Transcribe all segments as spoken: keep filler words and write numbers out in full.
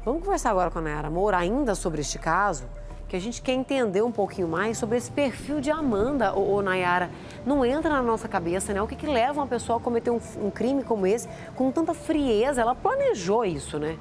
Vamos conversar agora com a Nayara Moura ainda sobre este caso, que a gente quer entender um pouquinho mais sobre esse perfil de Amanda, ô, ô Nayara. Não entra na nossa cabeça, né? O que, que leva uma pessoa a cometer um, um crime como esse com tanta frieza? Ela planejou isso, né?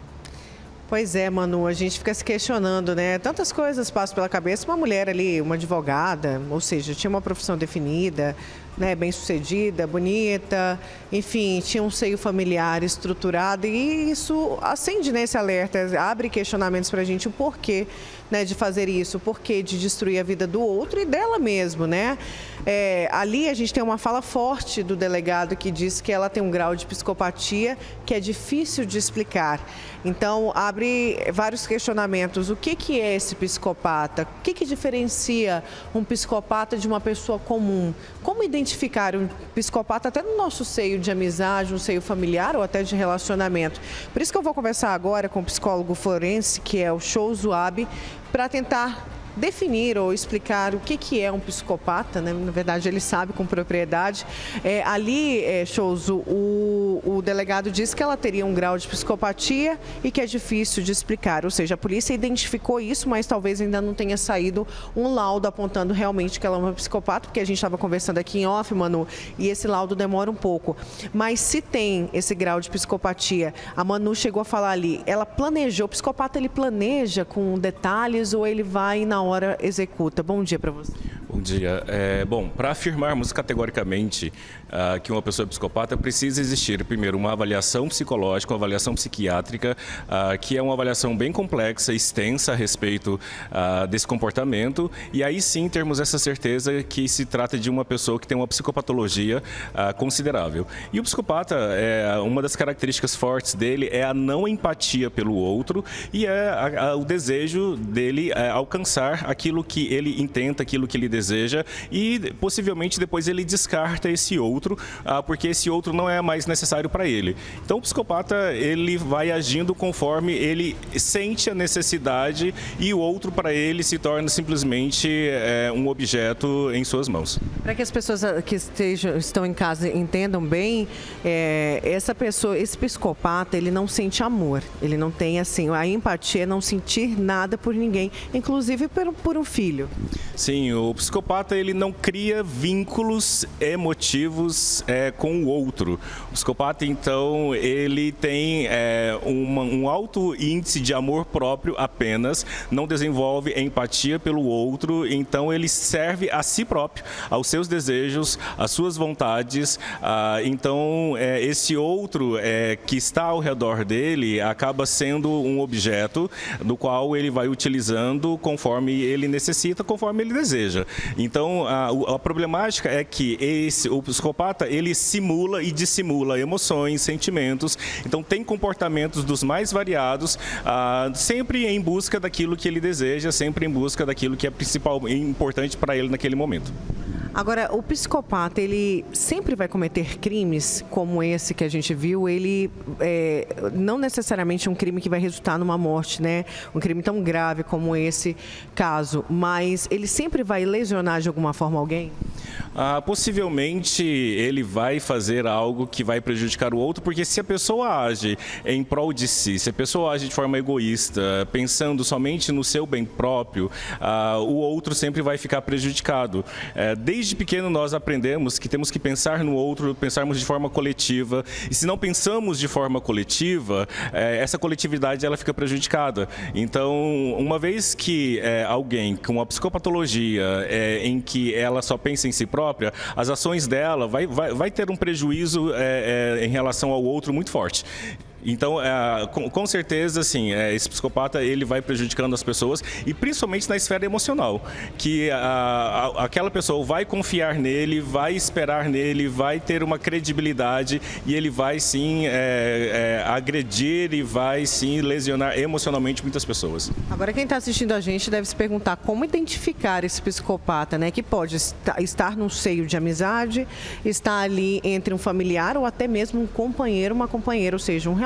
Pois é, Manu, a gente fica se questionando, né? Tantas coisas passam pela cabeça. Uma mulher ali, uma advogada, ou seja, tinha uma profissão definida, né, bem-sucedida, bonita, enfim, tinha um seio familiar estruturado e isso acende nesse alerta, abre questionamentos para a gente o porquê, né, de fazer isso, o porquê de destruir a vida do outro e dela mesmo, né? É, ali a gente tem uma fala forte do delegado que diz que ela tem um grau de psicopatia que é difícil de explicar. Então, abre vários questionamentos. O que, que é esse psicopata? O que, que diferencia um psicopata de uma pessoa comum? Como identificar um psicopata até no nosso seio de amizade, um seio familiar ou até de relacionamento? Por isso que eu vou conversar agora com o psicólogo forense, que é o Chouso Abi, para tentar definir ou explicar o que, que é um psicopata, né? Na verdade, ele sabe com propriedade. É, ali, é, Chouso, o, o delegado disse que ela teria um grau de psicopatia e que é difícil de explicar. Ou seja, a polícia identificou isso, mas talvez ainda não tenha saído um laudo apontando realmente que ela é uma psicopata, porque a gente estava conversando aqui em off, Manu, e esse laudo demora um pouco. Mas se tem esse grau de psicopatia, a Manu chegou a falar ali, ela planejou, o psicopata ele planeja com detalhes ou ele vai na hora executa. Bom dia para você. Bom dia. É, bom, para afirmarmos categoricamente uh, que uma pessoa é psicopata, precisa existir, primeiro, uma avaliação psicológica, uma avaliação psiquiátrica, uh, que é uma avaliação bem complexa, extensa a respeito uh, desse comportamento, e aí sim termos essa certeza que se trata de uma pessoa que tem uma psicopatologia uh, considerável. E o psicopata, é, uma das características fortes dele é a não empatia pelo outro e é a, a, o desejo dele é, alcançar aquilo que ele intenta, aquilo que ele deseja, deseja e possivelmente depois ele descarta esse outro, ah, porque esse outro não é mais necessário para ele. Então o psicopata ele vai agindo conforme ele sente a necessidade e o outro para ele se torna simplesmente é, um objeto em suas mãos. Para que as pessoas que estejam, estão em casa entendam bem, é, essa pessoa, esse psicopata, ele não sente amor, ele não tem assim, a empatia é não sentir nada por ninguém, inclusive por, por um filho. Sim, o psicopata ele não cria vínculos emotivos é, com o outro. O psicopata, então, ele tem é, uma, um alto índice de amor próprio apenas, não desenvolve empatia pelo outro, então ele serve a si próprio, aos seus desejos, às suas vontades. Ah, então, é, esse outro é, que está ao redor dele acaba sendo um objeto do qual ele vai utilizando conforme ele necessita, conforme ele deseja. Então, a, a problemática é que esse, o psicopata, ele simula e dissimula emoções, sentimentos, então tem comportamentos dos mais variados, ah, sempre em busca daquilo que ele deseja, sempre em busca daquilo que é principal e importante para ele naquele momento. Agora, o psicopata, ele sempre vai cometer crimes como esse que a gente viu, ele é, não necessariamente um crime que vai resultar numa morte, né? Um crime tão grave como esse caso, mas ele sempre vai lesionar de alguma forma alguém? Ah, possivelmente ele vai fazer algo que vai prejudicar o outro, porque se a pessoa age em prol de si, se a pessoa age de forma egoísta, pensando somente no seu bem próprio, ah, o outro sempre vai ficar prejudicado. É, desde pequeno nós aprendemos que temos que pensar no outro, pensarmos de forma coletiva, e se não pensamos de forma coletiva, é, essa coletividade ela fica prejudicada. Então, uma vez que é, alguém com uma psicopatologia é, em que ela só pensa em si própria, as ações dela vai, vai, vai ter um prejuízo é, é, em relação ao outro muito forte. Então, é, com, com certeza, assim, é, esse psicopata ele vai prejudicando as pessoas e principalmente na esfera emocional, que a, a, aquela pessoa vai confiar nele, vai esperar nele, vai ter uma credibilidade e ele vai sim é, é, agredir e vai sim lesionar emocionalmente muitas pessoas. Agora, quem está assistindo a gente deve se perguntar como identificar esse psicopata, né? Que pode estar num seio de amizade, estar ali entre um familiar ou até mesmo um companheiro, uma companheira, ou seja, um relacionamento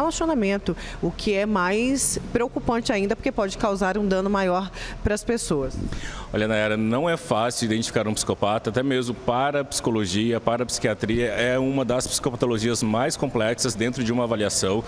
relacionamento, o que é mais preocupante ainda, porque pode causar um dano maior para as pessoas. Olha, Nayara, não é fácil identificar um psicopata, até mesmo para a psicologia, para a psiquiatria, é uma das psicopatologias mais complexas dentro de uma avaliação.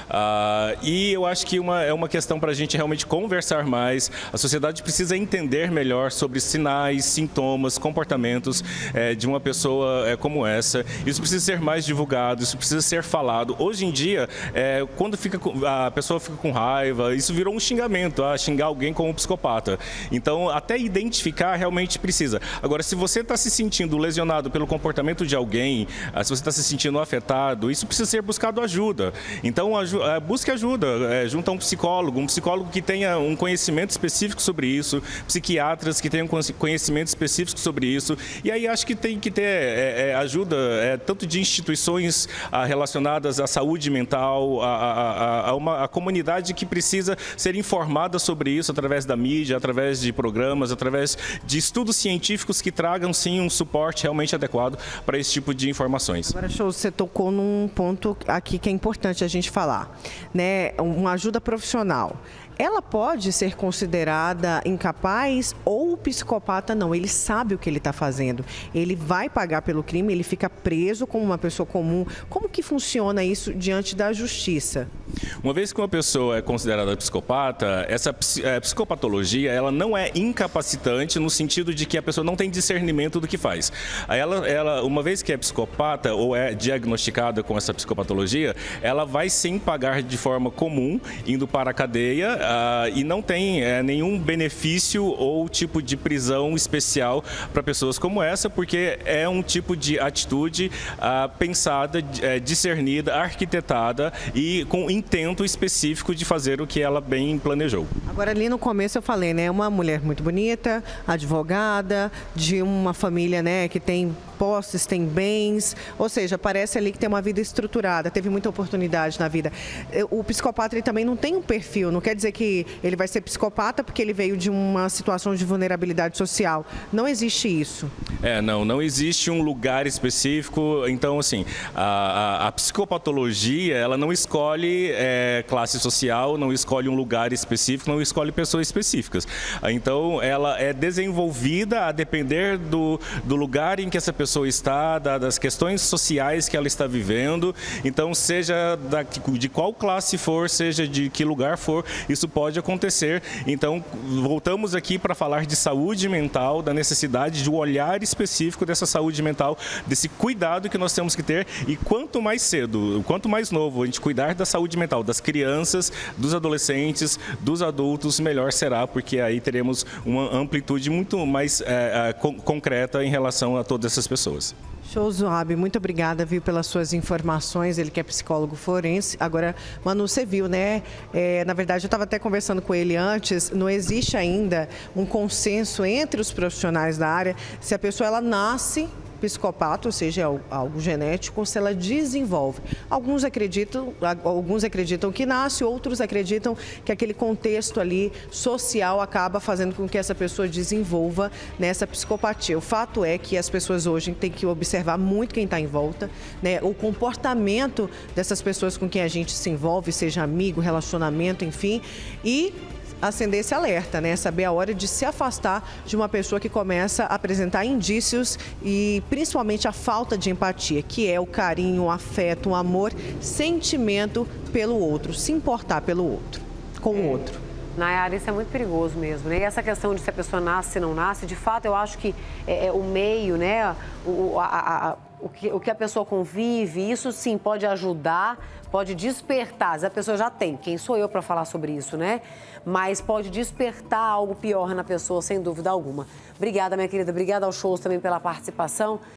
Ah, e eu acho que uma, é uma questão para a gente realmente conversar mais. A sociedade precisa entender melhor sobre sinais, sintomas, comportamentos é, de uma pessoa é, como essa. Isso precisa ser mais divulgado, isso precisa ser falado. Hoje em dia, é, quando fica, a pessoa fica com raiva, isso virou um xingamento, ah, xingar alguém como um psicopata. Então, até identificar realmente precisa. Agora, se você está se sentindo lesionado pelo comportamento de alguém, se você está se sentindo afetado, isso precisa ser buscado ajuda. Então, aju busque ajuda, é, junto a um psicólogo, um psicólogo que tenha um conhecimento específico sobre isso, psiquiatras que tenham conhecimento específico sobre isso. E aí acho que tem que ter é, é, ajuda, é, tanto de instituições ah, relacionadas à saúde mental, a, a, a, uma a comunidade que precisa ser informada sobre isso através da mídia, através de programas, através de estudos científicos que tragam, sim, um suporte realmente adequado para esse tipo de informações. Agora, Show, você tocou num ponto aqui que é importante a gente falar, né? Uma ajuda profissional. Ela pode ser considerada incapaz ou o psicopata não, ele sabe o que ele está fazendo, ele vai pagar pelo crime, ele fica preso como uma pessoa comum. Como que funciona isso diante da justiça? Uma vez que uma pessoa é considerada psicopata, essa psicopatologia ela não é incapacitante no sentido de que a pessoa não tem discernimento do que faz. Ela, ela, uma vez que é psicopata ou é diagnosticada com essa psicopatologia, ela vai sim pagar de forma comum, indo para a cadeia, Uh, e não tem é, nenhum benefício ou tipo de prisão especial para pessoas como essa, porque é um tipo de atitude uh, pensada, é, discernida, arquitetada e com intento específico de fazer o que ela bem planejou. Agora, ali no começo eu falei, né, uma mulher muito bonita, advogada, de uma família, né, que tem posses, tem bens, ou seja, parece ali que tem uma vida estruturada, teve muita oportunidade na vida. O psicopata ele também não tem um perfil, não quer dizer que ele vai ser psicopata porque ele veio de uma situação de vulnerabilidade social. Não existe isso. É, não, não existe um lugar específico. Então, assim, a, a, a psicopatologia, ela não escolhe é, classe social, não escolhe um lugar específico, não escolhe pessoas específicas. Então, ela é desenvolvida a depender do, do lugar em que essa pessoa está, da, das questões sociais que ela está vivendo. Então, seja da, de qual classe for, seja de que lugar for, isso pode acontecer. Então, voltamos aqui para falar de saúde mental, da necessidade de um olhar específico dessa saúde mental, desse cuidado que nós temos que ter. E quanto mais cedo, quanto mais novo a gente cuidar da saúde mental das crianças, dos adolescentes, dos adultos, melhor será, porque aí teremos uma amplitude muito mais é, é, con concreta em relação a todas essas pessoas. Show, Zoab, muito obrigada, viu, pelas suas informações, ele que é psicólogo forense. Agora, Manu, você viu, né, é, na verdade eu estava até conversando com ele antes, não existe ainda um consenso entre os profissionais da área se a pessoa ela nasce psicopata, ou seja, é algo genético, ou se ela desenvolve. Alguns acreditam, alguns acreditam que nasce, outros acreditam que aquele contexto ali social acaba fazendo com que essa pessoa desenvolva nessa psicopatia. O fato é que as pessoas hoje têm que observar muito quem está em volta, né? O comportamento dessas pessoas com quem a gente se envolve, seja amigo, relacionamento, enfim, e acender esse alerta, né? Saber a hora de se afastar de uma pessoa que começa a apresentar indícios e principalmente a falta de empatia, que é o carinho, o afeto, o amor, sentimento pelo outro, se importar pelo outro, com o outro. Nayara, isso é muito perigoso mesmo, né? E essa questão de se a pessoa nasce ou não nasce, de fato, eu acho que é, é, o meio, né? O, a, a, a, o, que, o que a pessoa convive, isso sim pode ajudar, pode despertar. A pessoa já tem, quem sou eu para falar sobre isso, né? Mas pode despertar algo pior na pessoa, sem dúvida alguma. Obrigada, minha querida. Obrigada aos shows também pela participação.